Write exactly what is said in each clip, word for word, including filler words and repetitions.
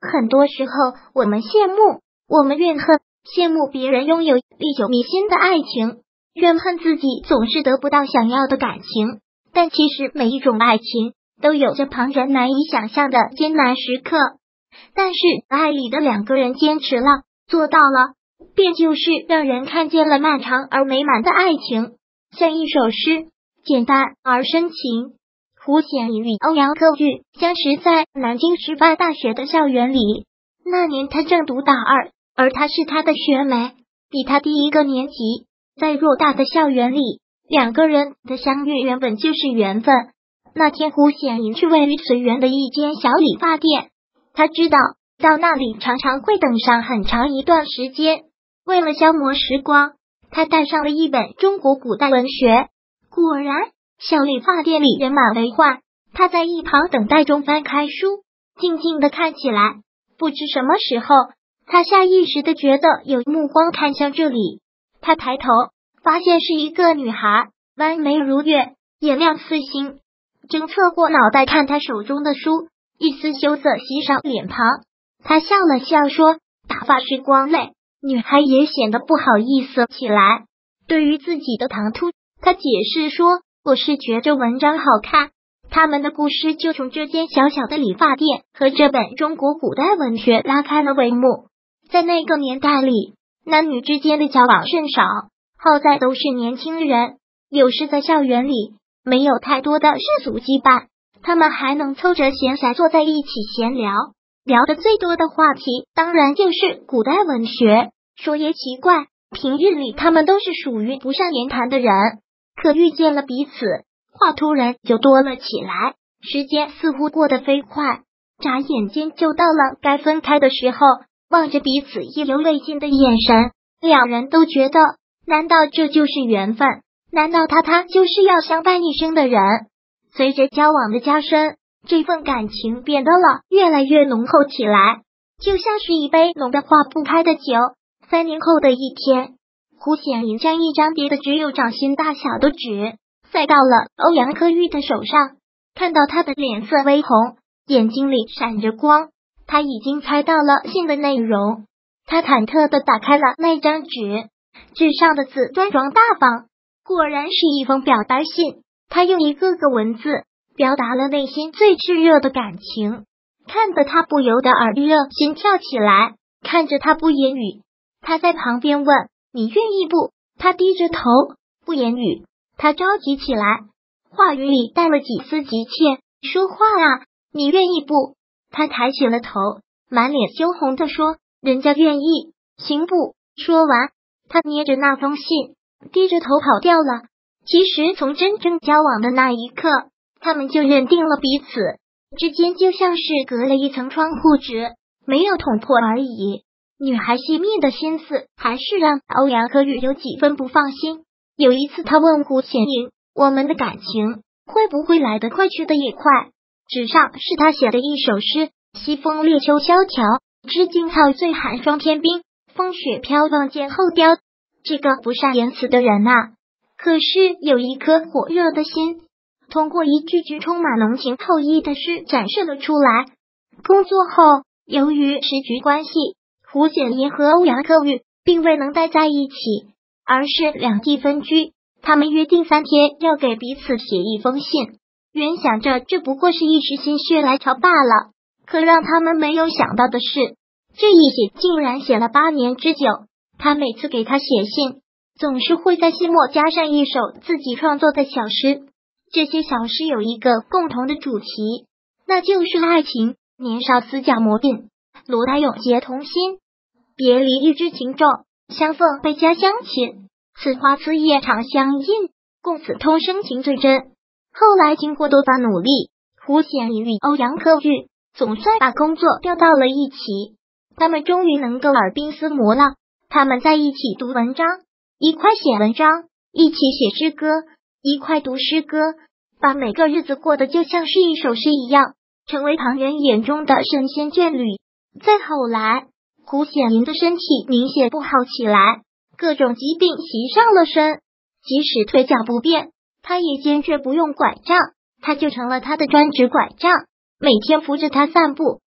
很多时候，我们羡慕，我们怨恨，羡慕别人拥有历久弥新的爱情，怨恨自己总是得不到想要的感情。但其实每一种爱情都有着旁人难以想象的艰难时刻，但是爱里的两个人坚持了，做到了，便就是让人看见了漫长而美满的爱情。像一首诗，简单而深情。胡显怡与欧阳克玉相识在南京师范大学的校园里，那年他正读大二，而她是他的学妹，比他低一个年级。在偌大的校园里，两个人的相遇原本就是缘分。那天胡显怡去位于随园的一间小理发店，他知道到那里常常会等上很长一段时间，为了消磨时光，他带上了一本中国古代文学。果然，小理发店里人满为患，他在一旁等待中翻开书，静静的看起来。不知什么时候，他下意识的觉得有目光看向这里，他抬头发现是一个女孩，弯眉如月，眼亮似星，正侧过脑袋看他手中的书，一丝羞涩袭上脸庞。他笑了笑说，打发时光泪。女孩也显得不好意思起来，对于自己的唐突，他解释说，我是觉着文章好看。他们的故事就从这间小小的理发店和这本中国古代文学拉开了帷幕。在那个年代里，男女之间的交往甚少，好在都是年轻人，有时在校园里没有太多的世俗羁绊，他们还能凑着闲暇坐在一起闲聊，聊得最多的话题当然就是古代文学。说也奇怪，平日里他们都是属于不善言谈的人，可遇见了彼此，话突然就多了起来。时间似乎过得飞快，眨眼间就到了该分开的时候。望着彼此意犹未尽的眼神，两人都觉得，难道这就是缘分？难道他他就是要相伴一生的人？随着交往的加深，这份感情变得了越来越浓厚起来，就像是一杯浓得化不开的酒。三年后的一天，胡显莹将一张叠的只有掌心大小的纸塞到了欧阳克玉的手上，看到他的脸色微红，眼睛里闪着光，他已经猜到了信的内容。他忐忑地打开了那张纸，纸上的字端庄大方，果然是一封表白信。他用一个个文字表达了内心最炽热的感情，看得他不由得耳热心跳起来。看着他不言语，他在旁边问，你愿意不？他低着头不言语。他着急起来，话语里带了几丝急切，说话啊，你愿意不？他抬起了头，满脸羞红地说，人家愿意，行不？说完，他捏着那封信，低着头跑掉了。其实从真正交往的那一刻，他们就认定了彼此之间就像是隔了一层窗户纸，没有捅破而已。女孩细密的心思还是让欧阳克玉有几分不放心。有一次他问胡显莹，我们的感情会不会来得快去得也快？纸上是他写的一首诗，西风烈秋萧条，知惊号醉寒霜天冰，风雪飘望见后凋。这个不善言辞的人啊，可是有一颗火热的心，通过一句句充满浓情厚意的诗展示了出来。工作后，由于时局关系，胡显莹和欧阳克玉并未能待在一起，而是两地分居。他们约定三天要给彼此写一封信，原想着这不过是一时心血来潮罢了，可让他们没有想到的是，这一写竟然写了八年之久。他每次给他写信，总是会在信末加上一首自己创作的小诗。这些小诗有一个共同的主题，那就是爱情。年少思脚磨鬓，罗大永结同心，别离欲知情重，相逢倍加相亲。此花此叶长相映，共此通生情最真。后来经过多番努力，胡显莹与欧阳克玉总算把工作调到了一起，他们终于能够耳鬓厮磨了。他们在一起读文章，一块写文章，一起写诗歌，一块读诗歌，把每个日子过得就像是一首诗一样，成为旁人眼中的神仙眷侣。再后来，胡显莹的身体明显不好起来，各种疾病袭上了身，即使腿脚不便，他也坚决不用拐杖，他就成了他的专职拐杖，每天扶着他散步，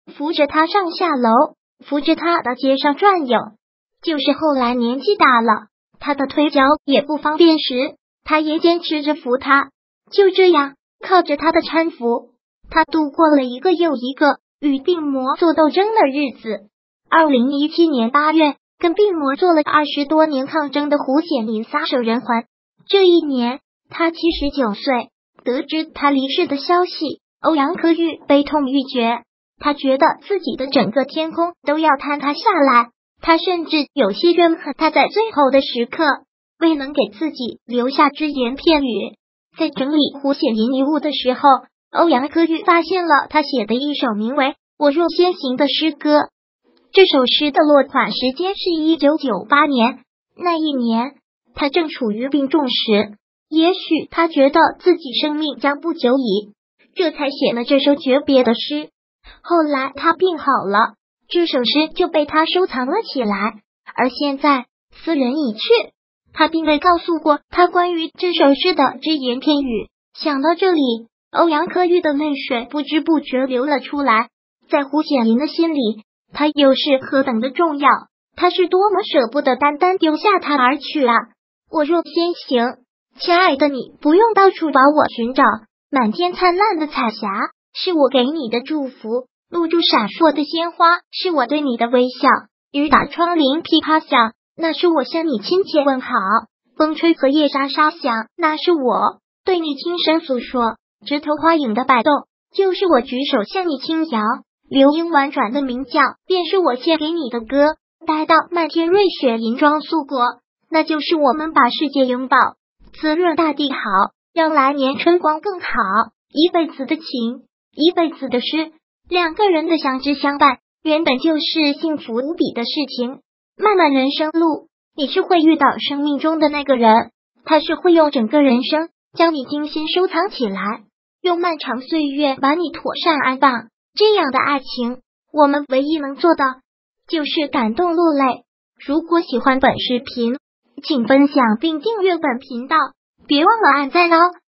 扶着他上下楼，扶着他到街上转悠。就是后来年纪大了，他的腿脚也不方便时，他也坚持着扶他。就这样，靠着他的搀扶，他度过了一个又一个与病魔做斗争的日子。二零一七年八月，跟病魔做了二十多年抗争的胡显林撒手人寰。这一年，他七十九岁。得知他离世的消息，欧阳可玉悲痛欲绝，他觉得自己的整个天空都要坍塌下来。他甚至有些怨恨他在最后的时刻未能给自己留下只言片语。在整理胡显林遗物的时候，欧阳可玉发现了他写的一首名为《我若先行》的诗歌。这首诗的落款时间是一九九八年，那一年他正处于病重时，也许他觉得自己生命将不久矣，这才写了这首诀别的诗。后来他病好了，这首诗就被他收藏了起来，而现在斯人已去，他并未告诉过他关于这首诗的只言片语。想到这里，欧阳可玉的泪水不知不觉流了出来。在胡显林的心里，他又是何等的重要，他是多么舍不得单单丢下他而去啊！我若先行，亲爱的你不用到处把我寻找，满天灿烂的彩霞是我给你的祝福，露珠闪烁的鲜花是我对你的微笑，雨打窗棂噼啪响，那是我向你亲切问好，风吹荷叶沙沙响，那是我对你轻声诉说，枝头花影的摆动就是我举手向你轻摇，流莺婉转的鸣叫便是我献给你的歌，待到漫天瑞雪银装素裹，那就是我们把世界拥抱，滋润大地好，让来年春光更好，一辈子的情，一辈子的诗，两个人的相知相伴原本就是幸福无比的事情。漫漫人生路，你是会遇到生命中的那个人，他是会用整个人生将你精心收藏起来，用漫长岁月把你妥善安放。这样的爱情，我们唯一能做的就是感动落泪。如果喜欢本视频，请分享并订阅本频道，别忘了按赞哦。